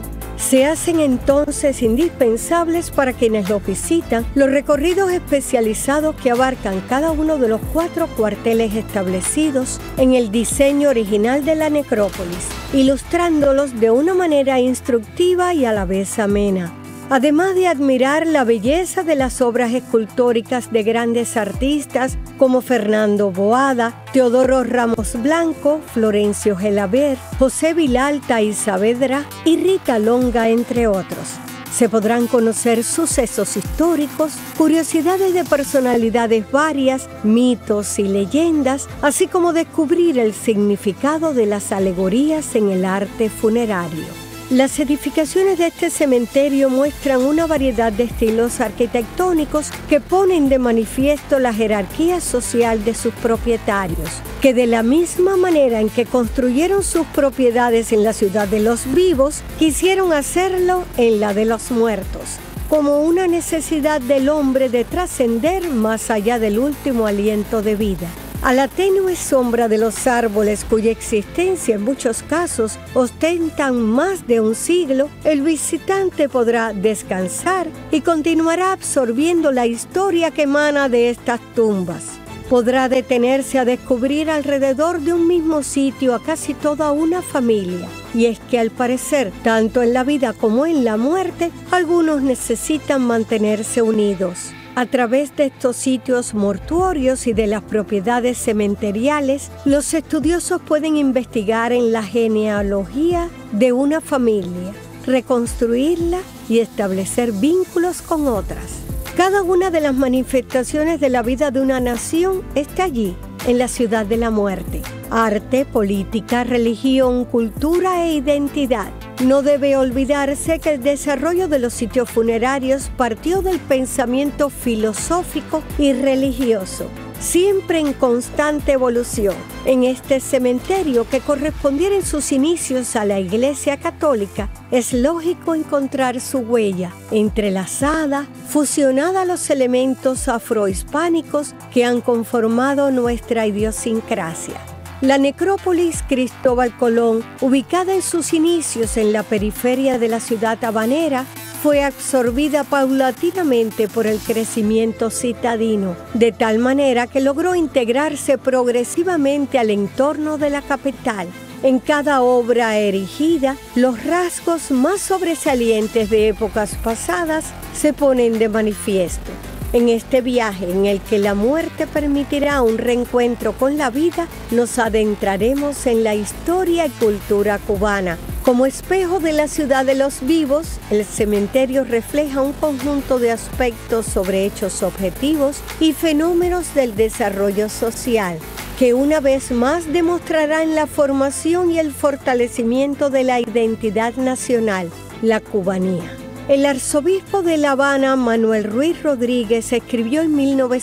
Se hacen entonces indispensables para quienes los visitan los recorridos especializados que abarcan cada uno de los 4 cuarteles establecidos en el diseño original de la necrópolis, ilustrándolos de una manera instructiva y a la vez amena. Además de admirar la belleza de las obras escultóricas de grandes artistas como Fernando Boada, Teodoro Ramos Blanco, Florencio Gelabert, José Vilalta y Saavedra y Rita Longa, entre otros. Se podrán conocer sucesos históricos, curiosidades de personalidades varias, mitos y leyendas, así como descubrir el significado de las alegorías en el arte funerario. Las edificaciones de este cementerio muestran una variedad de estilos arquitectónicos que ponen de manifiesto la jerarquía social de sus propietarios, que de la misma manera en que construyeron sus propiedades en la ciudad de los vivos, quisieron hacerlo en la de los muertos, como una necesidad del hombre de trascender más allá del último aliento de vida. A la tenue sombra de los árboles, cuya existencia en muchos casos ostentan más de un siglo, el visitante podrá descansar y continuará absorbiendo la historia que emana de estas tumbas. Podrá detenerse a descubrir alrededor de un mismo sitio a casi toda una familia. Y es que al parecer, tanto en la vida como en la muerte, algunos necesitan mantenerse unidos. A través de estos sitios mortuorios y de las propiedades cementeriales, los estudiosos pueden investigar en la genealogía de una familia, reconstruirla y establecer vínculos con otras. Cada una de las manifestaciones de la vida de una nación está allí, en la ciudad de la muerte. Arte, política, religión, cultura e identidad. No debe olvidarse que el desarrollo de los sitios funerarios partió del pensamiento filosófico y religioso, siempre en constante evolución. En este cementerio, que correspondiera en sus inicios a la Iglesia Católica, es lógico encontrar su huella, entrelazada, fusionada a los elementos afrohispánicos que han conformado nuestra idiosincrasia. La necrópolis Cristóbal Colón, ubicada en sus inicios en la periferia de la ciudad habanera, fue absorbida paulatinamente por el crecimiento citadino, de tal manera que logró integrarse progresivamente al entorno de la capital. En cada obra erigida, los rasgos más sobresalientes de épocas pasadas se ponen de manifiesto. En este viaje en el que la muerte permitirá un reencuentro con la vida, nos adentraremos en la historia y cultura cubana. Como espejo de la ciudad de los vivos, el cementerio refleja un conjunto de aspectos sobre hechos objetivos y fenómenos del desarrollo social, que una vez más demostrarán la formación y el fortalecimiento de la identidad nacional, la cubanía. El arzobispo de La Habana, Manuel Ruiz Rodríguez, escribió en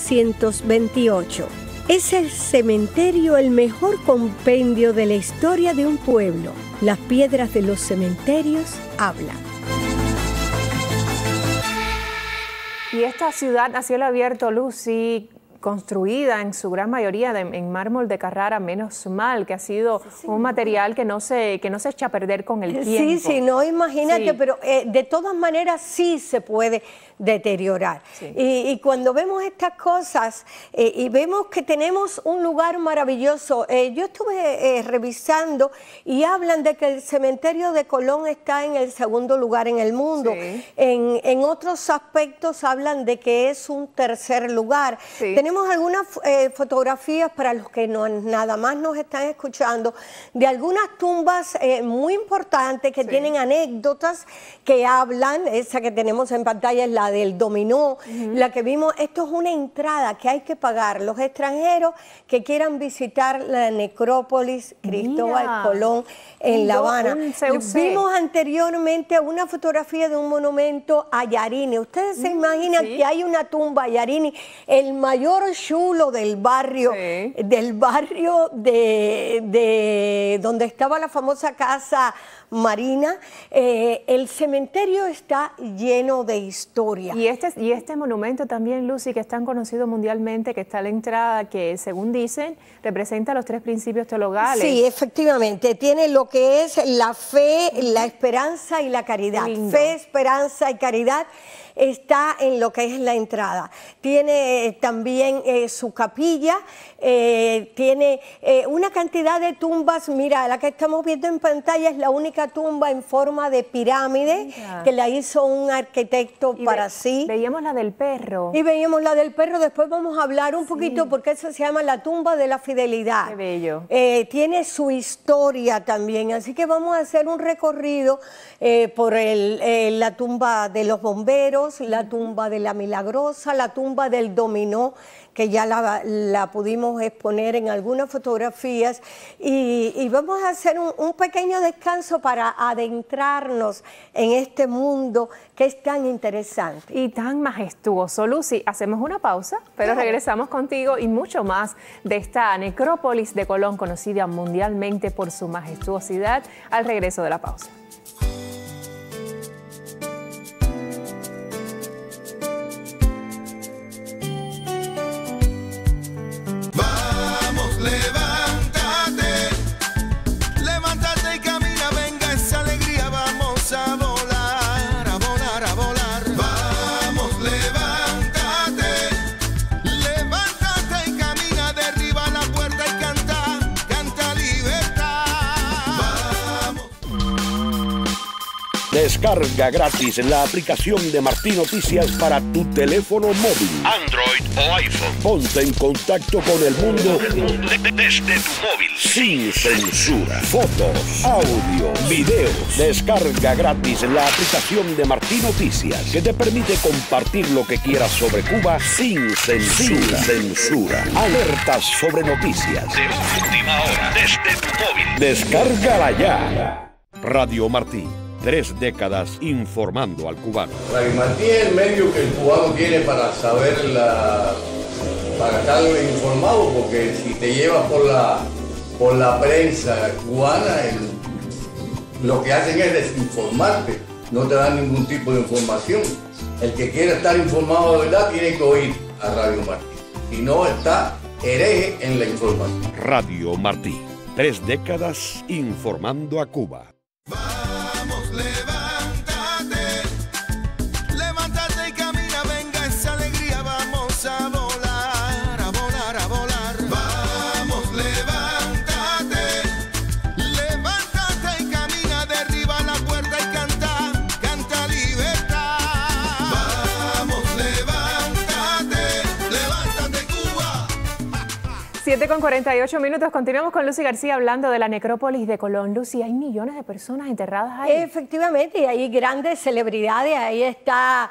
1928: «Es el cementerio el mejor compendio de la historia de un pueblo. Las piedras de los cementerios hablan». Y esta ciudad a cielo abierto, Lucy, construida en su gran mayoría en mármol de Carrara, menos mal que ha sido un material que no se echa a perder con el tiempo. Sí, no, imagínate, pero de todas maneras sí se puede deteriorar. Sí. Y cuando vemos estas cosas y vemos que tenemos un lugar maravilloso, yo estuve revisando y hablan de que el cementerio de Colón está en el segundo lugar en el mundo. Sí. En otros aspectos hablan de que es un tercer lugar. Sí. Tenemos algunas fotografías para los que nada más nos están escuchando de algunas tumbas muy importantes que tienen anécdotas que hablan. Esa que tenemos en pantalla es la del dominó, la que vimos. Esto es una entrada que hay que pagar. Los extranjeros que quieran visitar la necrópolis Cristóbal Colón en La Habana. Vimos anteriormente una fotografía de un monumento a Yarini. Ustedes se imaginan que hay una tumba a Yarini, el mayor chulo del barrio, de donde estaba la famosa casa marina. El cementerio está lleno de historia. Y este monumento también, Lucy, que es tan conocido mundialmente, que está a la entrada, que según dicen, representa los 3 principios teologales. Sí, efectivamente, tiene lo que es la fe, la esperanza y la caridad. Fe, esperanza y caridad está en lo que es la entrada. Tiene también su capilla, tiene una cantidad de tumbas. Mira, la que estamos viendo en pantalla es la única tumba en forma de pirámide que la hizo un arquitecto para sí. Veíamos la del perro. Y veíamos la del perro, después vamos a hablar un poquito porque eso se llama la tumba de la fidelidad. Qué bello. Tiene su historia también, así que vamos a hacer un recorrido por la tumba de los bomberos, la tumba de la Milagrosa, la tumba del Dominó, que ya la pudimos exponer en algunas fotografías, y vamos a hacer un pequeño descanso para adentrarnos en este mundo que es tan interesante. Y tan majestuoso. Lucy, hacemos una pausa, pero regresamos contigo y mucho más de esta necrópolis de Colón, conocida mundialmente por su majestuosidad, al regreso de la pausa. Vamos, levántate, levántate y camina, venga esa alegría, vamos a volar, a volar, a volar. Vamos, levántate, levántate y camina, derriba la puerta y canta, canta libertad. Vamos. Descarga gratis la aplicación de Martí Noticias para tu teléfono móvil, Android o iPhone. Ponte en contacto con el mundo desde tu móvil, sin censura. Fotos, audio, videos. Descarga gratis la aplicación de Martí Noticias, que te permite compartir lo que quieras sobre Cuba sin censura. Sin censura. Alertas sobre noticias de última hora desde tu móvil. Descárgala ya. Radio Martí. 3 décadas informando al cubano. Radio Martí es el medio que el cubano tiene para saber, para estar informado, porque si te llevas por la prensa cubana, lo que hacen es desinformarte, no te dan ningún tipo de información. El que quiere estar informado de verdad tiene que oír a Radio Martí, si no está hereje en la información. Radio Martí, 3 décadas informando a Cuba. Vamos, levántate, levántate y camina, venga esa alegría, vamos a volar, a volar, a volar. Vamos, levántate, levántate y camina, derriba la puerta y canta, canta libertad. Vamos, levántate, levántate Cuba. 7:48. Continuamos con Lucy García hablando de la necrópolis de Colón. Lucy, hay millones de personas enterradas ahí. Efectivamente, y hay grandes celebridades. Ahí está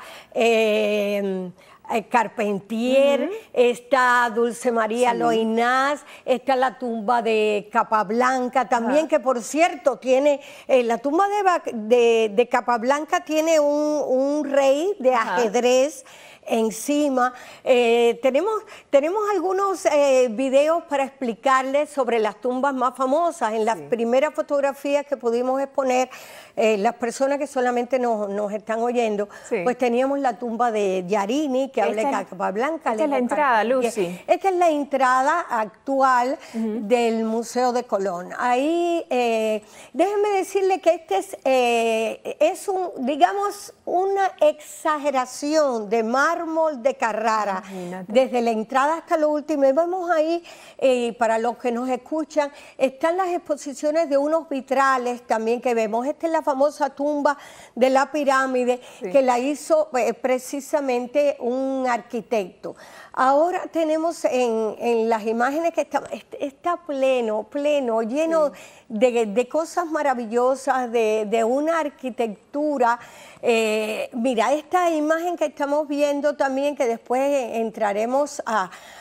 Carpentier, está Dulce María Loinás, está la tumba de Capablanca también, que por cierto tiene, la tumba de Capablanca tiene un rey de ajedrez encima. Tenemos algunos videos para explicarles sobre las tumbas más famosas. En las primeras fotografías que pudimos exponer, las personas que solamente nos están oyendo, pues teníamos la tumba de Yarini, que habla de Capablanca. Esta es la entrada, Lucy. Esta es la entrada actual del Museo de Colón. Ahí, déjenme decirle que es digamos, una exageración de mármol de Carrara, desde la entrada hasta lo último. Y vamos ahí, para los que nos escuchan, están las exposiciones de unos vitrales también que vemos. Esta es la famosa tumba de la pirámide, que la hizo precisamente un arquitecto. Ahora tenemos en las imágenes que está pleno, lleno de cosas maravillosas, de una arquitectura. Mira, esta imagen que estamos viendo también, que después entraremos a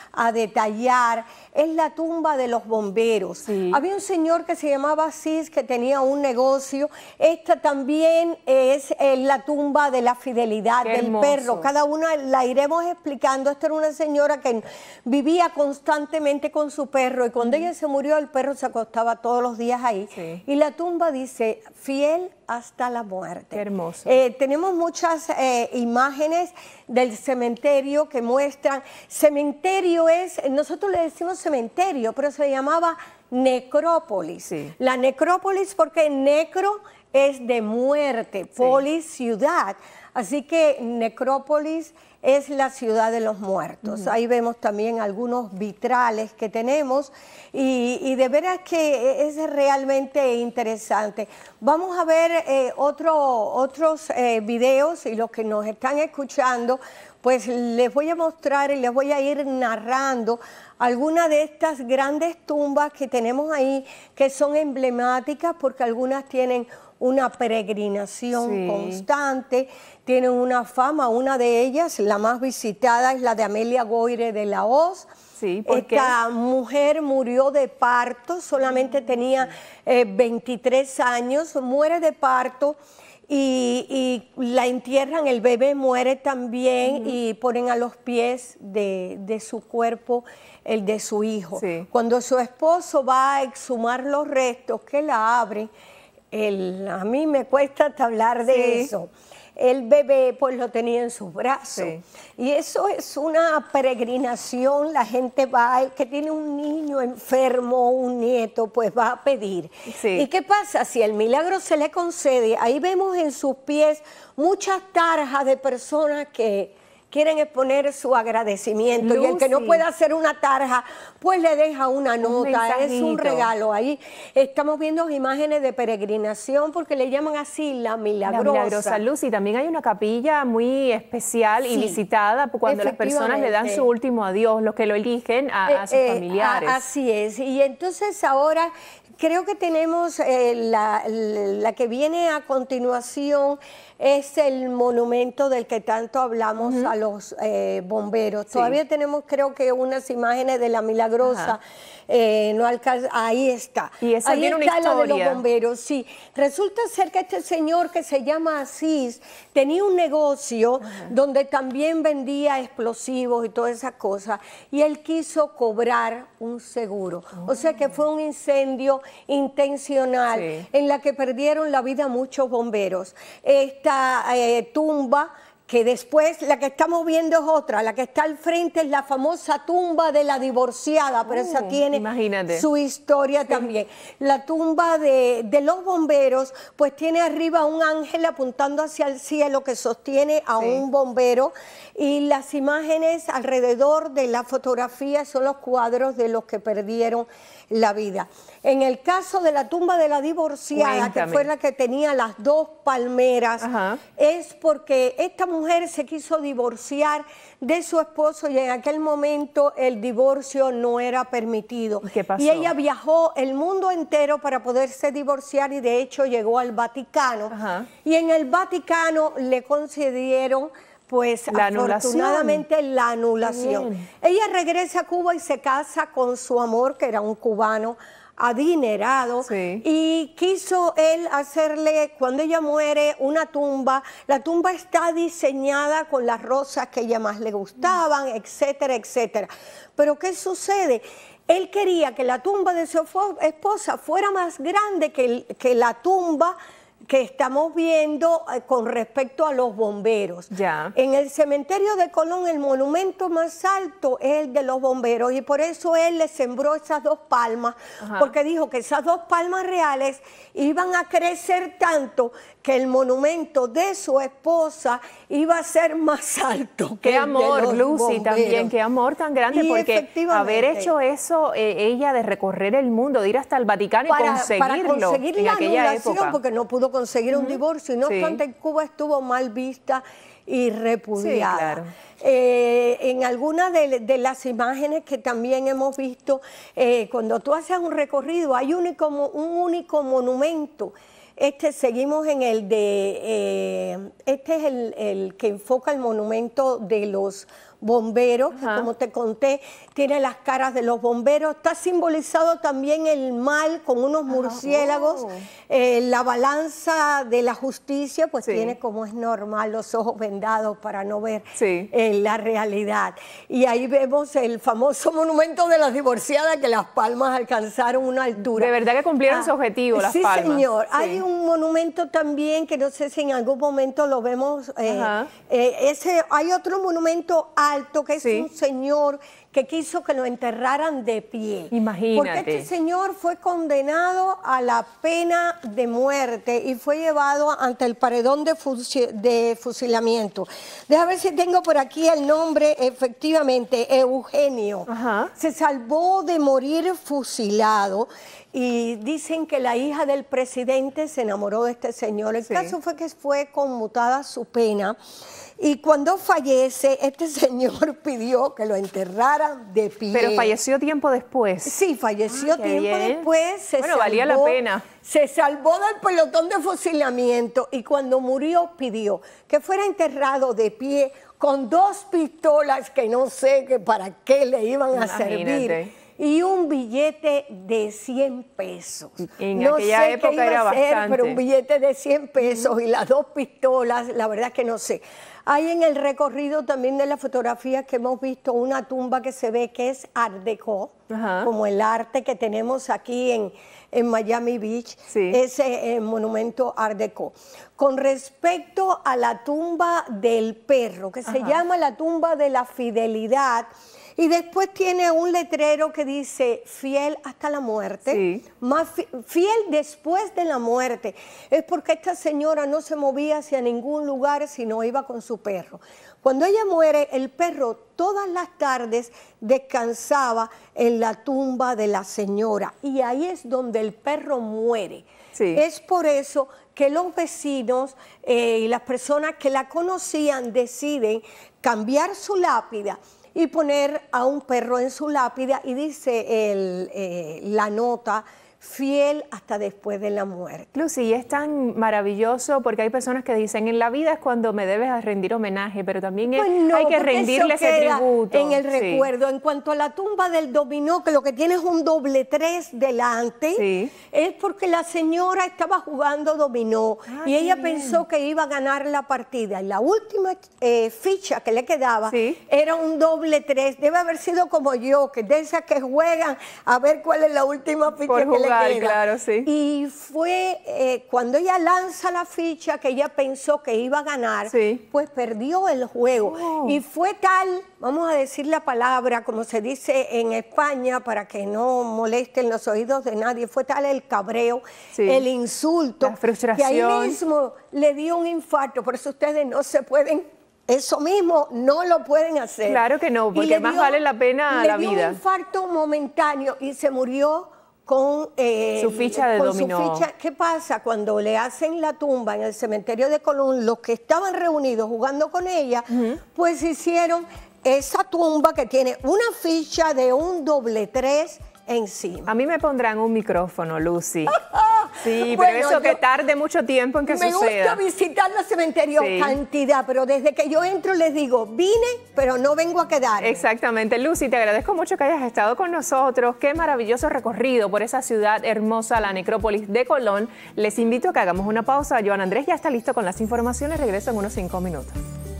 a detallar, es la tumba de los bomberos. Sí. Había un señor que se llamaba Asís, que tenía un negocio. Esta también es la tumba de la fidelidad Qué del hermoso. perro. Cada una la iremos explicando. Esta era una señora que vivía constantemente con su perro y cuando ella se murió, el perro se acostaba todos los días ahí. Sí. Y la tumba dice, fiel hasta la muerte. Qué hermoso. Tenemos muchas imágenes del cementerio que muestran, cementerio es, nosotros le decimos cementerio, pero se llamaba necrópolis. Sí. La necrópolis porque necro es de muerte, polis, ciudad. Así que necrópolis es la ciudad de los muertos. Ahí vemos también algunos vitrales que tenemos y de veras que es realmente interesante. Vamos a ver otros videos y los que nos están escuchando, pues les voy a mostrar y les voy a ir narrando algunas de estas grandes tumbas que tenemos ahí, que son emblemáticas porque algunas tienen una peregrinación constante, tienen una fama. Una de ellas, la más visitada, es la de Amelia Goire de la Hoz. Sí, ¿por qué? Esta mujer murió de parto, solamente tenía 23 años, muere de parto y la entierran, el bebé muere también y ponen a los pies de su cuerpo el de su hijo. Sí. Cuando su esposo va a exhumar los restos, que la abre, a mí me cuesta hasta hablar de eso. El bebé pues lo tenía en sus brazos. Sí. Y eso es una peregrinación, la gente va, el que tiene un niño enfermo, un nieto, pues va a pedir. Sí. ¿Y qué pasa? Si el milagro se le concede, ahí vemos en sus pies muchas tarjas de personas que quieren exponer su agradecimiento. Y el que no Lucy. pueda hacer una tarja, pues le deja una nota, es un mensajito. regalo. Ahí estamos viendo imágenes de peregrinación porque le llaman así la milagrosa. La milagrosa Lucy. También hay una capilla muy especial y Sí, visitada cuando las personas le dan su último adiós, los que lo eligen a sus familiares. Así es. Y entonces ahora creo que tenemos la que viene a continuación es el monumento del que tanto hablamos a los bomberos. Sí. Todavía tenemos creo que unas imágenes de la milagrosa. No alcanza, ahí está. Y esa ahí tiene una está la de los historia. bomberos, sí. Resulta ser que este señor que se llama Asís tenía un negocio donde también vendía explosivos y todas esas cosas y él quiso cobrar un seguro. O sea que fue un incendio intencional en la que perdieron la vida muchos bomberos. Esta tumba que después la que estamos viendo es otra, la que está al frente es la famosa tumba de la divorciada, pero esa tiene imagínate. su historia también. La tumba de los bomberos, pues tiene arriba un ángel apuntando hacia el cielo que sostiene a un bombero y las imágenes alrededor de la fotografía son los cuadros de los que perdieron la vida. En el caso de la tumba de la divorciada, Cuéntame. que fue la que tenía las dos palmeras, es porque esta mujer se quiso divorciar de su esposo y en aquel momento el divorcio no era permitido. ¿Qué pasó? Y ella viajó el mundo entero para poderse divorciar y de hecho llegó al Vaticano. Y en el Vaticano le concedieron pues La anulación. afortunadamente la anulación. Bien. Ella regresa a Cuba y se casa con su amor, que era un cubano adinerado, y quiso él hacerle, cuando ella muere, una tumba. La tumba está diseñada con las rosas que a ella más le gustaban, etcétera, etcétera. Pero ¿qué sucede? Él quería que la tumba de su esposa fuera más grande que la tumba que estamos viendo con respecto a los bomberos. En el cementerio de Colón el monumento más alto es el de los bomberos y por eso él le sembró esas dos palmas, porque dijo que esas dos palmas reales iban a crecer tanto que el monumento de su esposa iba a ser más alto que Qué el de amor, los Lucy, bomberos. también, qué amor tan grande, Y porque efectivamente. haber hecho eso, ella de recorrer el mundo, de ir hasta el Vaticano y para conseguirlo conseguir en la aquella anulación, época. porque no pudo conseguir un divorcio, y no obstante en Cuba estuvo mal vista y repudiada. Sí, claro. En algunas de las imágenes que también hemos visto, cuando tú haces un recorrido, hay un único monumento. Seguimos en el de, este es el que enfoca el monumento de los bomberos, que como te conté, tiene las caras de los bomberos. Está simbolizado también el mal con unos murciélagos. La balanza de la justicia, pues tiene, como es normal, los ojos vendados para no ver la realidad. Y ahí vemos el famoso monumento de las divorciadas, que Las Palmas alcanzaron una altura. De verdad que cumplieron su objetivo, Las Palmas. Sí, señor. Hay un monumento también que no sé si en algún momento lo vemos. Hay otro monumento alto que es un señor que quiso que lo enterraran de pie. Imagínate. Porque este señor fue condenado a la pena de muerte y fue llevado ante el paredón de fusilamiento. Deja ver si tengo por aquí el nombre, efectivamente, Eugenio. Se salvó de morir fusilado. Y dicen que la hija del presidente se enamoró de este señor. El caso fue que fue conmutada su pena. Y cuando fallece, este señor pidió que lo enterraran de pie. Pero falleció tiempo después. Sí, falleció tiempo después. Bueno, valía la pena. Se salvó del pelotón de fusilamiento y cuando murió pidió que fuera enterrado de pie con 2 pistolas que no sé que para qué le iban a servir. Y un billete de 100 pesos. En aquella época era bastante. Pero un billete de 100 pesos y las 2 pistolas, la verdad es que no sé. Hay en el recorrido también de las fotografías que hemos visto una tumba que se ve que es Art Deco, como el arte que tenemos aquí en Miami Beach, ese monumento Art Deco. Con respecto a la tumba del perro, que se llama la tumba de la fidelidad, y después tiene un letrero que dice fiel hasta la muerte, más fiel después de la muerte. Es porque esta señora no se movía hacia ningún lugar si no iba con su perro. Cuando ella muere, el perro todas las tardes descansaba en la tumba de la señora y ahí es donde el perro muere. Es por eso que los vecinos y las personas que la conocían deciden cambiar su lápida y poner a un perro en su lápida y dice la nota fiel hasta después de la muerte. Lucy, y es tan maravilloso porque hay personas que dicen en la vida es cuando me debes rendir homenaje, pero también hay que rendirle ese tributo. En el recuerdo, en cuanto a la tumba del dominó, que lo que tiene es un doble 3 delante, es porque la señora estaba jugando dominó y ella pensó que iba a ganar la partida. Y la última ficha que le quedaba era un doble 3. Debe haber sido como yo, que de esas que juegan a ver cuál es la última ficha que le queda. Claro, y fue cuando ella lanza la ficha que ella pensó que iba a ganar, pues perdió el juego. Y fue tal, vamos a decir la palabra, como se dice en España, para que no molesten los oídos de nadie, fue tal el cabreo, el insulto, la frustración, que ahí mismo le dio un infarto. Por eso ustedes no se pueden... Eso mismo no lo pueden hacer. Claro que no, porque más vale la pena la vida. Le dio un infarto momentáneo y se murió con su ficha de dominó. ¿Qué pasa? Cuando le hacen la tumba en el cementerio de Colón, los que estaban reunidos jugando con ella, pues hicieron esa tumba que tiene una ficha de un doble 3 encima. A mí me pondrán un micrófono, Lucy. Sí, bueno, pero eso que tarde mucho tiempo en que suceda. Me gusta visitar los cementerios, cantidad, pero desde que yo entro les digo, vine, pero no vengo a quedar. Exactamente. Lucy, te agradezco mucho que hayas estado con nosotros. Qué maravilloso recorrido por esa ciudad hermosa, la necrópolis de Colón. Les invito a que hagamos una pausa. Joan Andrés ya está listo con las informaciones. Regreso en unos 5 minutos.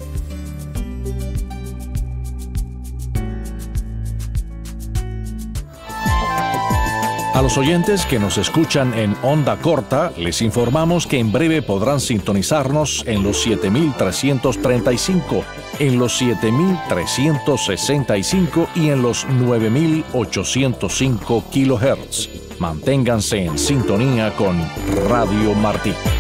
A los oyentes que nos escuchan en onda corta, les informamos que en breve podrán sintonizarnos en los 7.335, en los 7.365 y en los 9.805 kHz. Manténganse en sintonía con Radio Martí.